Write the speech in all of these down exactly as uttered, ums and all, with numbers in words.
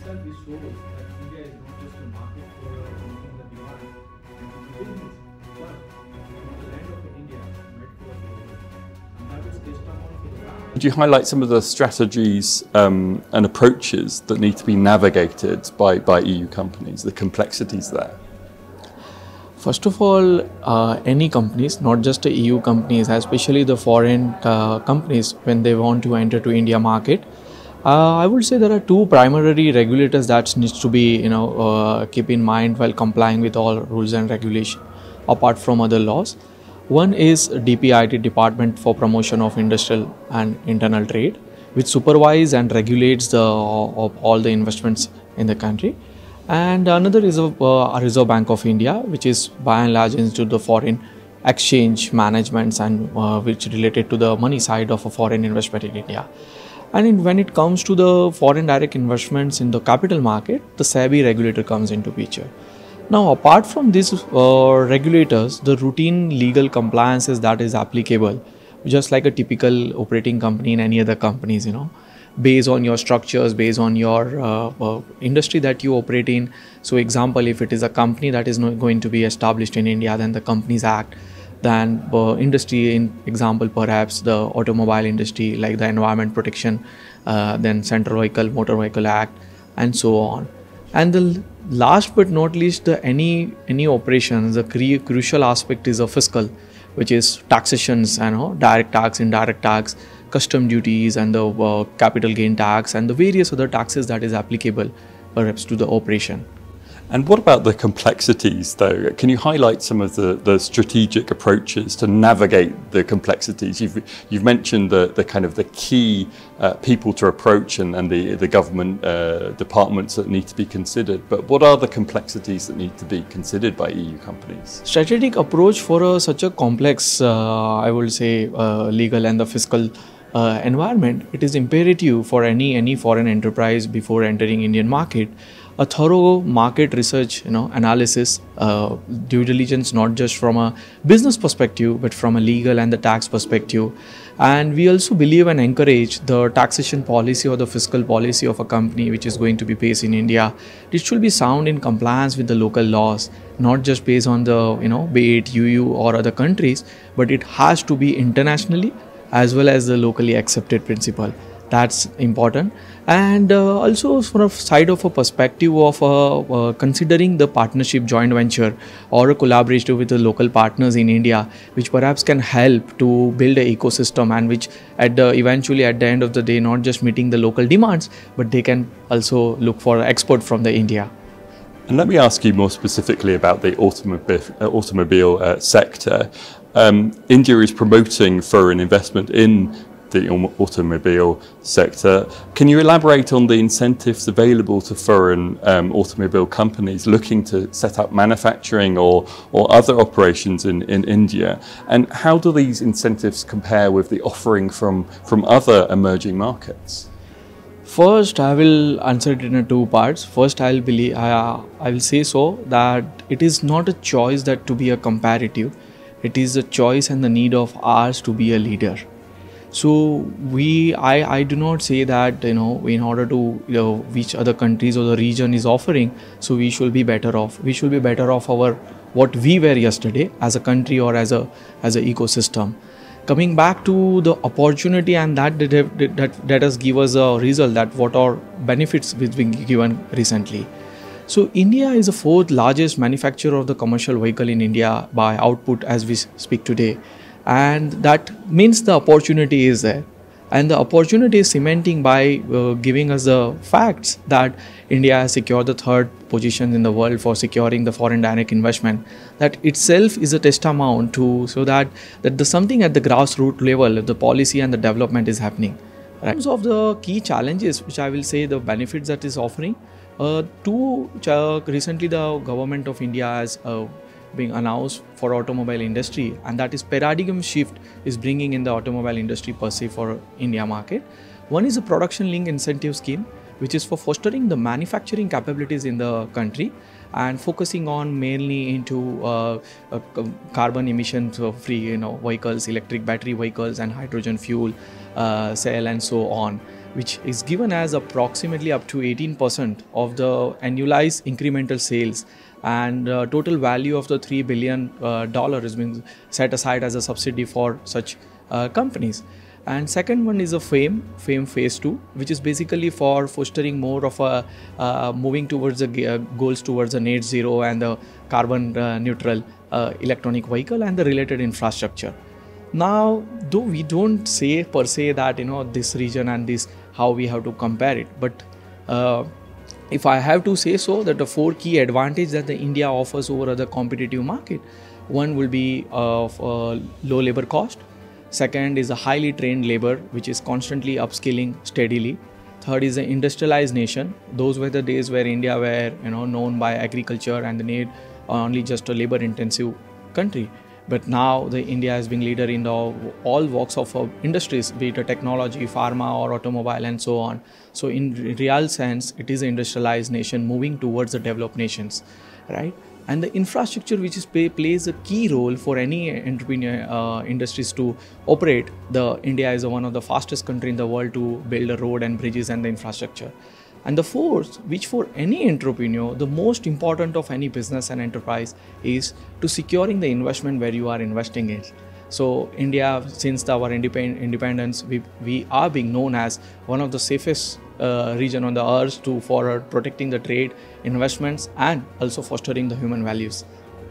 itself is shows that India is not just a market for meeting the demand and business, but the land of India made for the global. And that is testimony to the fact. Could you highlight some of the strategies um, and approaches that need to be navigated by, by E U companies, the complexities there? First of all, uh, any companies, not just the E U companies, especially the foreign uh, companies, when they want to enter to India market, uh, I would say there are two primary regulators that needs to be, you know, uh, keep in mind while complying with all rules and regulation, apart from other laws. One is D P I T, Department for Promotion of Industrial and Internal Trade, which supervises and regulates the of all the investments in the country. And another is a uh, Reserve Bank of India, which is by and large into the foreign exchange managements and uh, which related to the money side of a foreign investment in India. And in, when it comes to the foreign direct investments in the capital market, the SEBI regulator comes into picture. Now, apart from these uh, regulators, the routine legal compliances that is applicable, just like a typical operating company in any other companies, you know, based on your structures, based on your uh, uh, industry that you operate in. So example, if it is a company that is not going to be established in India, then the Companies Act. Then uh, industry, in example, perhaps the automobile industry, like the Environment Protection, uh, then Central Vehicle, Motor Vehicle Act, and so on. And the last but not least, the any any operations, the cre crucial aspect is a fiscal, which is taxations, you know, direct tax, indirect tax, custom duties, and the uh, capital gain tax, and the various other taxes that is applicable perhaps to the operation. And what about the complexities though? Can you highlight some of the, the strategic approaches to navigate the complexities? You've, you've mentioned the, the kind of the key uh, people to approach and, and the, the government uh, departments that need to be considered, but what are the complexities that need to be considered by E U companies? Strategic approach for a, such a complex, uh, I would say, uh, legal and the fiscal Uh, environment, it is imperative for any any foreign enterprise before entering Indian market, a thorough market research, you know, analysis, uh, due diligence, not just from a business perspective, but from a legal and the tax perspective. And we also believe and encourage the taxation policy or the fiscal policy of a company which is going to be based in India. It should be sound in compliance with the local laws, not just based on the, you know, be it E U or other countries, but it has to be internationally as well as the locally accepted principle. That's important. And uh, also from a side of a perspective of uh, uh, considering the partnership, joint venture, or a collaboration with the local partners in India, which perhaps can help to build an ecosystem, and which at the eventually at the end of the day not just meeting the local demands, but they can also look for export from the India. And let me ask you more specifically about the automobile, uh, automobile uh, sector. Um, India is promoting foreign investment in the automobile sector. Can you elaborate on the incentives available to foreign um, automobile companies looking to set up manufacturing or, or other operations in, in India? And how do these incentives compare with the offering from, from other emerging markets? First, I will answer it in two parts. First, I'll believe, uh, I will say so that it is not a choice that to be a comparative. It is a choice and the need of ours to be a leader. So we, I, I do not say that, you know, in order to, you know, which other countries or the region is offering, so we should be better off. We should be better off our what we were yesterday as a country or as a as an ecosystem. Coming back to the opportunity, and that that that, that has give us a result that what are benefits which been given recently. So India is the fourth largest manufacturer of the commercial vehicle in India by output as we speak today, and that means the opportunity is there, and the opportunity is cementing by uh, giving us the facts that India has secured the third position in the world for securing the foreign direct investment. That itself is a testimony to so that that the something at the grassroots level, the policy and the development is happening. Right? In terms of the key challenges, which I will say the benefits that is offering. Uh, two, uh, recently the government of India has uh, been announced for automobile industry, and that is paradigm shift is bringing in the automobile industry per se for India market. One is a production link incentive scheme, which is for fostering the manufacturing capabilities in the country and focusing on mainly into uh, uh, carbon emissions free, you know, vehicles, electric battery vehicles, and hydrogen fuel uh, cell, and so on. which is given as approximately up to eighteen percent of the annualized incremental sales, and uh, total value of the three billion dollars uh, has been set aside as a subsidy for such uh, companies. And second one is a FAME, FAME phase two, which is basically for fostering more of a uh, moving towards the uh, goals towards the net zero and the carbon uh, neutral uh, electronic vehicle and the related infrastructure. Now, though we don't say per se that, you know, this region and this, how we have to compare it, but uh, if I have to say so, that the four key advantages that the India offers over other competitive market, one will be of uh, low labor cost. Second is a highly trained labor, which is constantly upskilling steadily. Third is an industrialized nation. Those were the days where India were, you know, known by agriculture and the need only just a labor-intensive country. But now the India has been leader in the, all walks of uh, industries, be it a technology, pharma or automobile and so on. So in real sense, it is an industrialized nation moving towards the developed nations, right? And the infrastructure, which is pay, plays a key role for any entrepreneur uh, industries to operate. The India is one of the fastest country in the world to build a road and bridges and the infrastructure. And the fourth, which for any entrepreneur, the most important of any business and enterprise is to securing the investment where you are investing in. So India, since our independence, we, we are being known as one of the safest uh, region on the earth to for protecting the trade, investments, and also fostering the human values.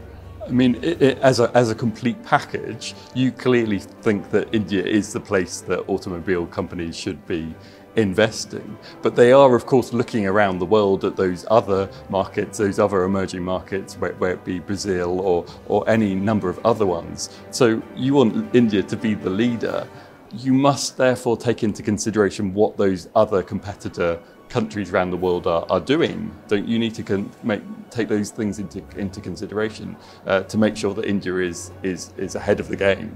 I mean, it, it, as, a, as a complete package, you clearly think that India is the place that automobile companies should be investing, but they are of course looking around the world at those other markets, those other emerging markets, where, where it be Brazil or, or any number of other ones. So you want India to be the leader. You must therefore take into consideration what those other competitor countries around the world are, are doing. Don't you need to con make, take those things into, into consideration uh, to make sure that India is, is, is ahead of the game?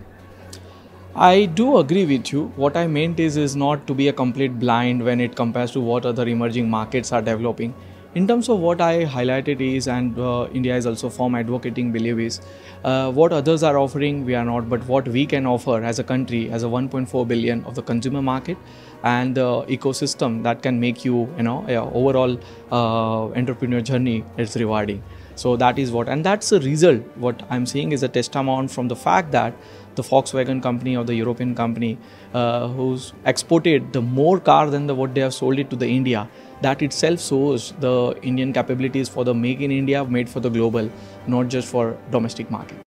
I do agree with you. What I meant is, is not to be a complete blind when it compares to what other emerging markets are developing. In terms of what I highlighted is, and uh, India is also firm advocating believe is, uh, what others are offering, we are not, but what we can offer as a country, as a one point four billion of the consumer market and the ecosystem that can make you, you know, yeah, overall uh, entrepreneur journey is rewarding. So that is what, and that's the result. What I'm seeing is a testament from the fact that the Volkswagen company or the European company uh, who's exported the more car than the, what they have sold it to the India, that itself shows the Indian capabilities for the make in India, made for the global, not just for domestic market.